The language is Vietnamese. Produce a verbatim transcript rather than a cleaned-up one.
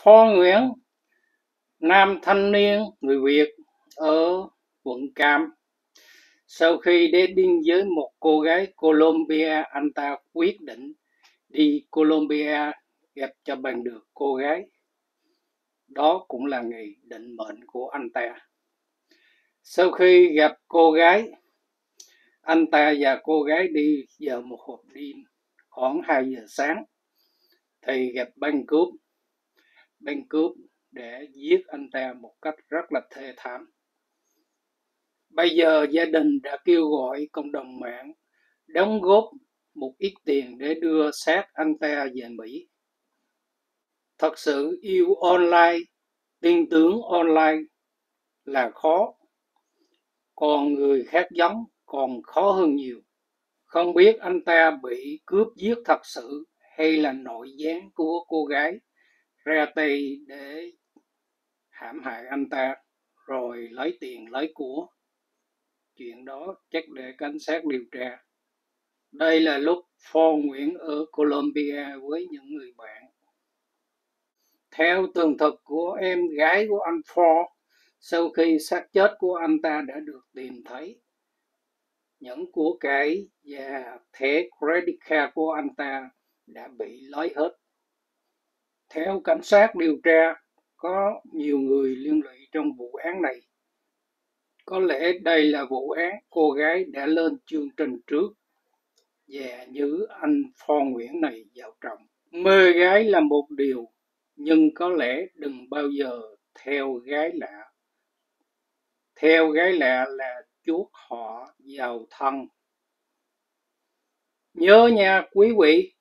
Phó Nguyễn, nam thanh niên người Việt ở quận Cam, sau khi dating với một cô gái Colombia, anh ta quyết định đi Colombia gặp cho bằng được cô gái. Đó cũng là ngày định mệnh của anh ta. Sau khi gặp cô gái, anh ta và cô gái đi vào một hộp đêm khoảng hai giờ sáng thì gặp băng cướp. Băng cướp để giết anh ta một cách rất là thê thảm. Bây giờ gia đình đã kêu gọi cộng đồng mạng đóng góp một ít tiền để đưa xác anh ta về Mỹ. Thật sự yêu online, tin tưởng online là khó, còn người khác giống còn khó hơn nhiều. Không biết anh ta bị cướp giết thật sự hay là nội gián của cô gái ra tay để hãm hại anh ta rồi lấy tiền lấy của. Chuyện đó chắc để cảnh sát điều tra. Đây là lúc Phò Nguyễn ở Colombia với những người bạn. Theo tường thuật của em gái của anh Phò, sau khi xác chết của anh ta đã được tìm thấy, những của cải và thẻ credit card của anh ta đã bị lấy hết. Theo cảnh sát điều tra, có nhiều người liên lụy trong vụ án này. Có lẽ đây là vụ án cô gái đã lên chương trình trước và như anh Phò Nguyễn này giàu trọng. Mê gái là một điều, nhưng có lẽ đừng bao giờ theo gái lạ. Theo gái lạ là chuốc họ vào thân. Nhớ nha quý vị.